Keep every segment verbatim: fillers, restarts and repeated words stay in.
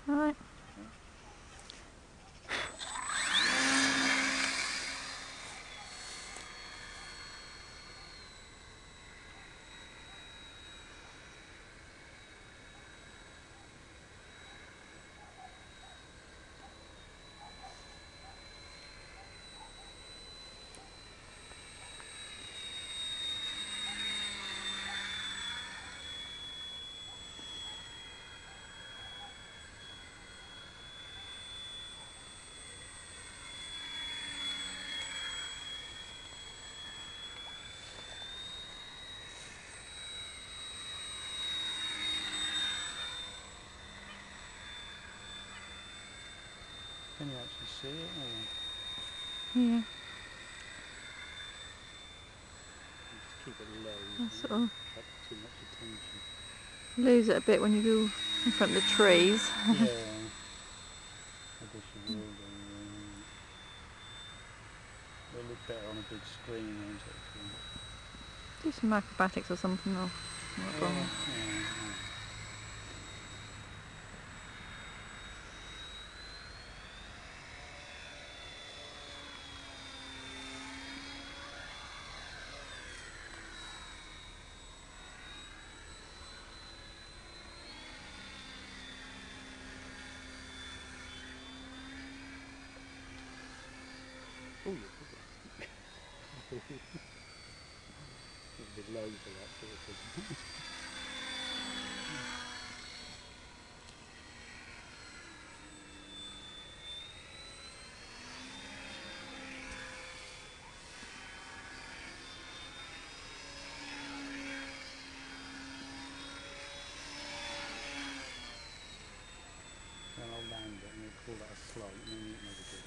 Right. Can you actually see it? Or Yeah. just keep it low. That's Don't sort of attract too much attention. lose it a bit when you go in front of the trees. Yeah. I guess you will do. Yeah. It'll look better on a big screen, won't it? Do some acrobatics or something. Or not Oh, wrong. yeah, yeah. Oh, yeah. It'll be low for that sort of thing. Then I'll land it and we'll call that a slide and then you can have a go.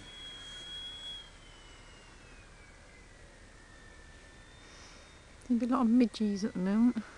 There'll be a lot of midges at the moment.